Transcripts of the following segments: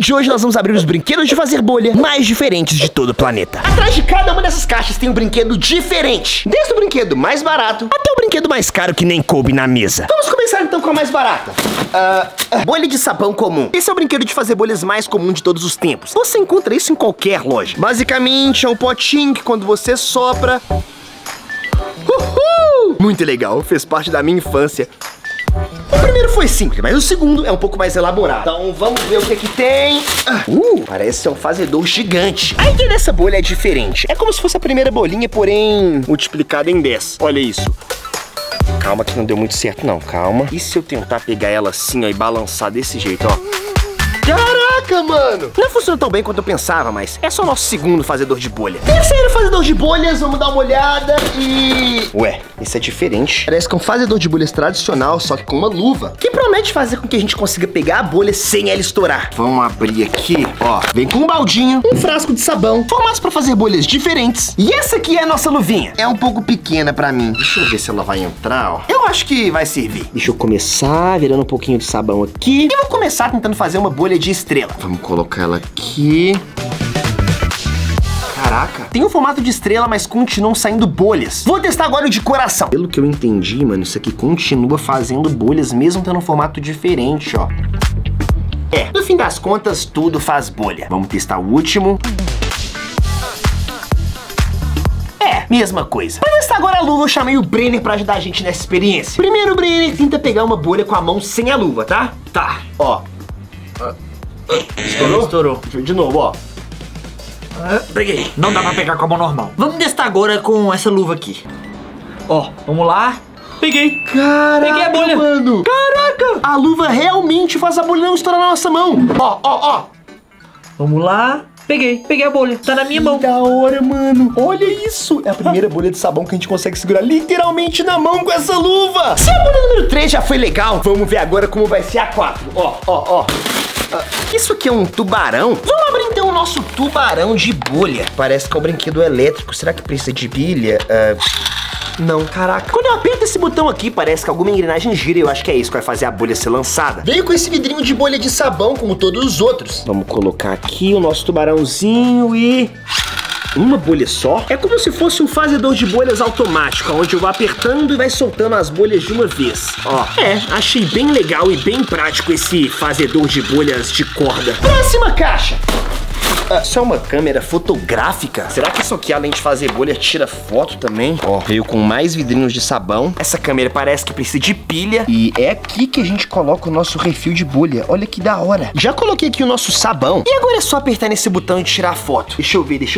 vídeo de hoje nós vamos abrir os brinquedos de fazer bolha mais diferentes de todo o planeta. Atrás de cada uma dessas caixas tem um brinquedo diferente, desde o brinquedo mais barato até o brinquedo mais caro que nem coube na mesa. Vamos começar então com a mais barata. Bolha de sabão comum. Esse é o brinquedo de fazer bolhas mais comum de todos os tempos. Você encontra isso em qualquer loja. Basicamente é um potinho que quando você sopra... Uhul! Muito legal, fez parte da minha infância. O primeiro foi simples, mas o segundo é um pouco mais elaborado. Então vamos ver o que tem. Parece ser um fazedor gigante. A ideia dessa bolha é diferente. É como se fosse a primeira bolinha, porém multiplicada em 10. Olha isso. Calma que não deu muito certo não, calma. E se eu tentar pegar ela assim, ó, e balançar desse jeito, ó? Caraca, mano! Não funciona tão bem quanto eu pensava, mas é só o nosso segundo fazedor de bolha. Terceiro fazedor de bolhas, vamos dar uma olhada e... Ué, esse é diferente. Parece que é um fazedor de bolhas tradicional, só que com uma luva, que promete fazer com que a gente consiga pegar a bolha sem ela estourar. Vamos abrir aqui, ó. Vem com um baldinho, um frasco de sabão, formatos pra fazer bolhas diferentes. E essa aqui é a nossa luvinha. É um pouco pequena pra mim. Deixa eu ver se ela vai entrar, ó. Eu acho que vai servir. Deixa eu começar virando um pouquinho de sabão aqui. E vou começar tentando fazer uma bolha de estrela. Vamos colocar ela aqui. Caraca, tem um formato de estrela, mas continuam saindo bolhas. Vou testar agora o de coração. Pelo que eu entendi, mano, isso aqui continua fazendo bolhas, mesmo tendo um formato diferente, ó. No fim das contas, tudo faz bolha. Vamos testar o último. Mesma coisa. Pra testar agora a luva, eu chamei o Brenner pra ajudar a gente nessa experiência. Primeiro, o Brenner tenta pegar uma bolha com a mão sem a luva, tá? Tá, ó. Estourou? Estourou. De novo, ó. Peguei. Não dá pra pegar com a mão normal. Vamos testar agora com essa luva aqui. Ó, vamos lá. Peguei. Caraca, peguei a bolha. Mano. Caraca. A luva realmente faz a bolha não estourar na nossa mão. Ó. Vamos lá. Peguei a bolha. Tá na minha mão. Que da hora, mano. Olha isso. É a primeira bolha de sabão que a gente consegue segurar literalmente na mão com essa luva. Se a bolha número 3 já foi legal, vamos ver agora como vai ser a 4. Ó. Isso aqui é um tubarão? Vamos abrir então o nosso tubarão de bolha. Parece que é um brinquedo elétrico. Será que precisa de pilha? Não, caraca. Quando eu aperto esse botão aqui, parece que alguma engrenagem gira e eu acho que é isso que vai fazer a bolha ser lançada. Veio com esse vidrinho de bolha de sabão, como todos os outros. Vamos colocar aqui o nosso tubarãozinho e... Uma bolha só? É como se fosse um fazedor de bolhas automático, onde eu vou apertando e vai soltando as bolhas de uma vez. Ó, achei bem legal e bem prático esse fazedor de bolhas de corda. Próxima caixa! Isso é uma câmera fotográfica? Será que isso aqui, além de fazer bolha, tira foto também? Ó, veio com mais vidrinhos de sabão. Essa câmera parece que precisa de pilha. E é aqui que a gente coloca o nosso refil de bolha. Olha que da hora. Já coloquei aqui o nosso sabão. E agora é só apertar nesse botão e tirar a foto. Deixa eu ver.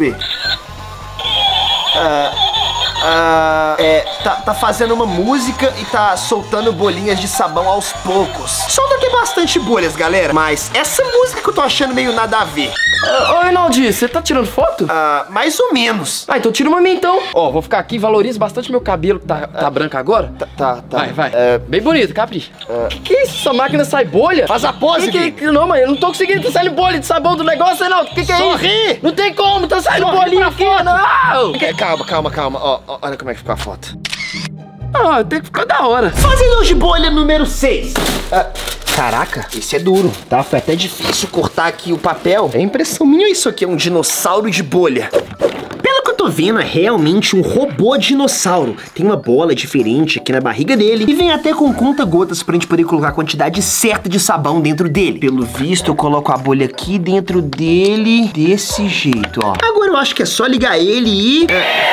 Tá fazendo uma música e tá soltando bolinhas de sabão aos poucos. Solta aqui bastante bolhas, galera. Mas essa música que eu tô achando meio nada a ver. Ô, Reinaldi, você tá tirando foto? Mais ou menos. Então tira uma minha então. Ó, vou ficar aqui, valoriza bastante meu cabelo que tá branco agora. Tá. Vai. Bem bonito, capricha. Que isso? Essa máquina sai bolha? Faz a pose, Não, mãe, eu não tô conseguindo, tá saindo bolha de sabão do negócio, Reinaldo. Que é isso? Sorri! Não tem como, tá saindo bolinha aqui, não! Calma. Ó, olha como é que ficou a foto. Tem que ficar da hora. Fazedor de bolha número 6. Caraca, esse é duro, tá? Foi até difícil cortar aqui o papel. É impressão minha, isso aqui é um dinossauro de bolha. Pelo que eu tô vendo, é realmente um robô dinossauro. Tem uma bola diferente aqui na barriga dele e vem até com conta-gotas pra gente poder colocar a quantidade certa de sabão dentro dele. Pelo visto, eu coloco a bolha aqui dentro dele desse jeito, ó. Agora eu acho que é só ligar ele e...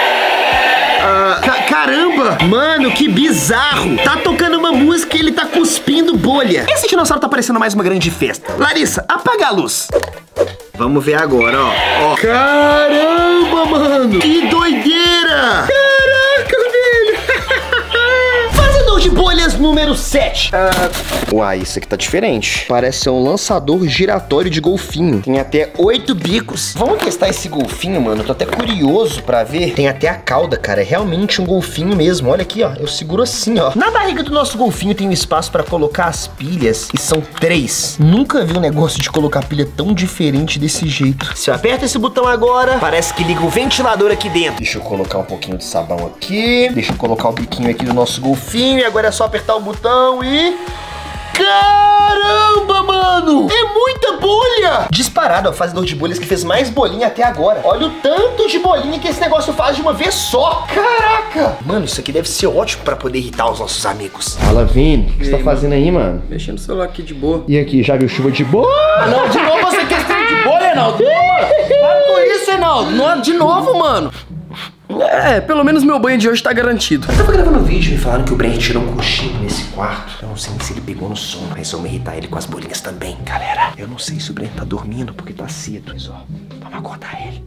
Caramba! Mano, que bizarro! Tá tocando uma música e ele tá cuspindo bolha. Esse dinossauro tá parecendo mais uma grande festa. Larissa, apaga a luz. Vamos ver agora, ó. Caramba, mano! Que doideira! Caraca, velho! Fazedor de bolhas número 7. Uai, isso aqui tá diferente. Parece ser um lançador giratório de golfinho. Tem até 8 bicos. Vamos testar esse golfinho, mano. Tô até curioso pra ver. Tem até a cauda, cara. É realmente um golfinho mesmo. Olha aqui, ó. Eu seguro assim, ó. Na barriga do nosso golfinho tem um espaço pra colocar as pilhas. E são 3. Nunca vi um negócio de colocar pilha tão diferente desse jeito. Se eu aperto esse botão agora, parece que liga o ventilador aqui dentro. Deixa eu colocar um pouquinho de sabão aqui. Deixa eu colocar o biquinho aqui do nosso golfinho. E agora é só apertar o botão e... Caramba, mano! É muita bolha! Disparado é o fazedor de bolhas que fez mais bolinha até agora. Olha o tanto de bolinha que esse negócio faz de uma vez só. Caraca! Mano, isso aqui deve ser ótimo pra poder irritar os nossos amigos. Fala, Vini. O que você tá fazendo aí, mano? Mexendo no celular aqui de boa. E aqui, já viu chuva de boa? Não, de novo você quer stream de bolha, Reinaldo? Para com isso, Reinaldo. Não, de novo, mano. É, pelo menos meu banho de hoje tá garantido. Eu tava gravando um vídeo e falando que o Brent tirou um cochilo nesse quarto. Eu não sei se ele pegou no sono, mas vamos irritar ele com as bolinhas também. Galera, eu não sei se o Brent tá dormindo porque tá cedo. Mas ó, vamos acordar ele.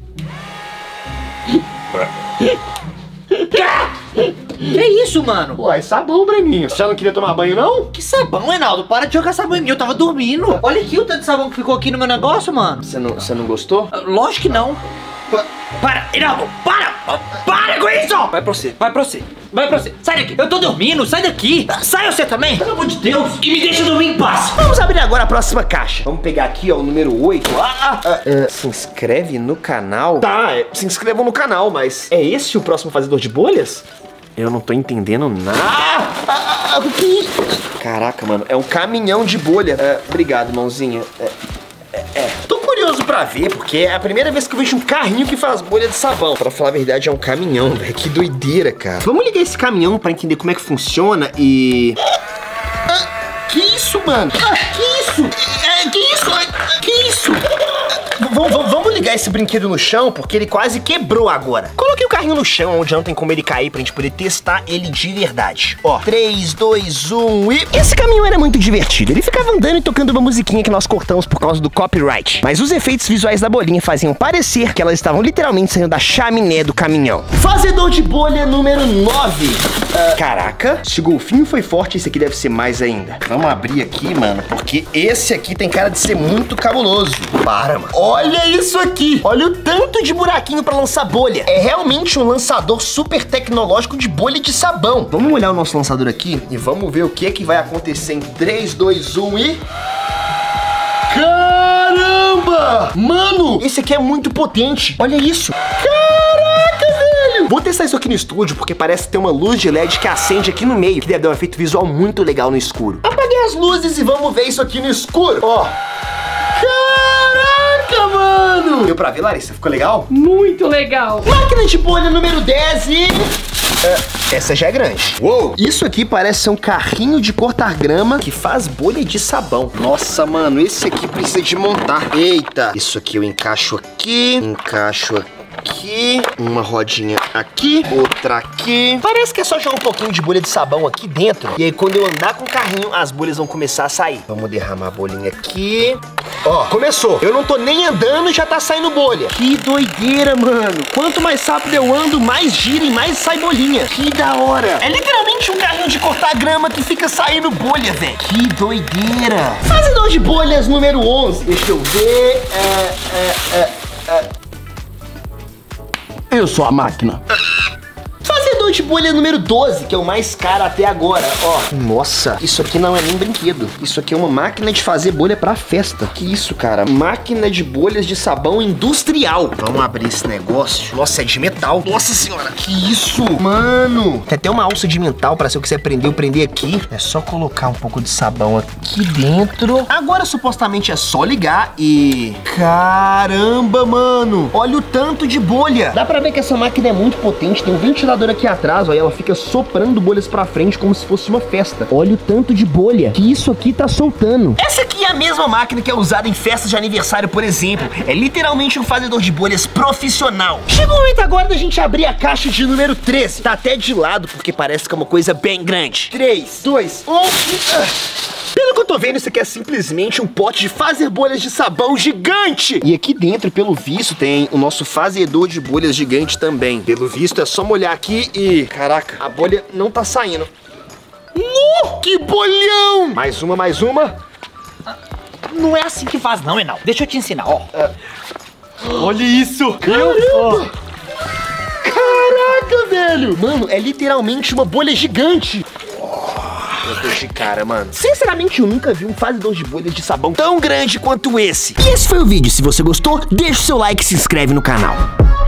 Que isso, mano? Pô, é sabão, Breninho. Você já não queria tomar banho, não? Que sabão, Reinaldo? Para de jogar sabão em mim, eu tava dormindo. Olha aqui o tanto de sabão que ficou aqui no meu negócio, mano. Você não gostou? Lógico que não. Para, Reinaldo, para com isso! Vai pra você. Sai daqui, eu tô dormindo, sai daqui. Sai você também, pelo amor de Deus. E me deixa dormir em paz. Vamos abrir agora a próxima caixa. Vamos pegar aqui, ó, o número 8. Se inscreve no canal? Tá, se inscrevam no canal, mas é esse o próximo fazedor de bolhas? Eu não tô entendendo nada. O que? Caraca, mano, é um caminhão de bolha. Obrigado, mãozinha. Tô curioso pra ver, porque é a primeira vez que eu vejo um carrinho que faz bolha de sabão. Pra falar a verdade, é um caminhão, velho. Que doideira, cara. Vamos ligar esse caminhão pra entender como é que funciona e... que isso, mano? Que isso? Que isso? Vamos ligar esse brinquedo no chão, porque ele quase quebrou agora. Coloquei o carrinho no chão, onde não tem como ele cair, pra gente poder testar ele de verdade. Ó, 3, 2, 1 e... Esse caminhão era muito divertido. Ele ficava andando e tocando uma musiquinha que nós cortamos por causa do copyright. Mas os efeitos visuais da bolinha faziam parecer que elas estavam literalmente saindo da chaminé do caminhão. Fazedor de bolha número 9. Caraca, se o golfinho foi forte, esse aqui deve ser mais ainda. Vamos abrir aqui, mano, porque esse aqui tem cara de ser muito cabuloso. Para, mano. Olha isso aqui. Olha o tanto de buraquinho pra lançar bolha. É realmente um lançador super tecnológico de bolha de sabão. Vamos olhar o nosso lançador aqui e vamos ver o que é que vai acontecer em 3, 2, 1 e... Caramba! Mano, esse aqui é muito potente. Olha isso. Caraca, velho! Vou testar isso aqui no estúdio, porque parece ter uma luz de LED que acende aqui no meio, que deve dar um efeito visual muito legal no escuro. Apaguei as luzes e vamos ver isso aqui no escuro. Ó. Caraca, mano! Deu pra ver, Larissa? Ficou legal? Muito legal. Máquina de bolha número 10 e... essa já é grande. Uou! Isso aqui parece ser um carrinho de cortar grama que faz bolha de sabão. Nossa, mano, esse aqui precisa de montar. Eita! Isso aqui eu encaixo aqui, aqui, uma rodinha aqui, outra aqui. Parece que é só jogar um pouquinho de bolha de sabão aqui dentro. E aí quando eu andar com o carrinho, as bolhas vão começar a sair. Vamos derramar a bolinha aqui. Ó, começou. Eu não tô nem andando e já tá saindo bolha. Que doideira, mano. Quanto mais rápido eu ando, mais gira e mais sai bolinha. Que da hora. É literalmente um carrinho de cortar grama que fica saindo bolha, velho. Que doideira. Fazedor de bolhas número 11. Deixa eu ver. Eu sou a máquina. Fazedor de bolha número 12, que é o mais caro até agora, ó. Nossa, isso aqui não é nem brinquedo. Isso aqui é uma máquina de fazer bolha pra festa. Que isso, cara? Máquina de bolhas de sabão industrial. Vamos abrir esse negócio. Nossa, é de metal. Nossa senhora, que isso? Mano, tem até uma alça de metal pra se eu quiser prender, eu prender aqui. É só colocar um pouco de sabão aqui dentro. Agora, supostamente, é só ligar e... Caramba, mano. Olha o tanto de bolha. Dá pra ver que essa máquina é muito potente. Tem um ventilador aqui atrás, ó, e ela fica soprando bolhas pra frente como se fosse uma festa. Olha o tanto de bolha que isso aqui tá soltando. Essa aqui é a mesma máquina que é usada em festas de aniversário, por exemplo. É literalmente um fazedor de bolhas profissional. Chegou o momento agora da gente abrir a caixa de número 13. Tá até de lado, porque parece que é uma coisa bem grande. 3, 2, 1... Pelo que eu tô vendo, isso aqui é simplesmente um pote de fazer bolhas de sabão gigante. E aqui dentro, pelo visto, tem o nosso fazedor de bolhas gigante também. Pelo visto, é só molhar aqui e... Caraca, a bolha não tá saindo. Que bolhão! Mais uma, mais uma. Não é assim que faz não, Reinaldo. Deixa eu te ensinar, ó. Olha isso! Caramba! Caraca, velho! Mano, é literalmente uma bolha gigante. Eu tô de cara, mano. Sinceramente, eu nunca vi um fazedor de bolhas de sabão tão grande quanto esse. E esse foi o vídeo. Se você gostou, deixa o seu like e se inscreve no canal.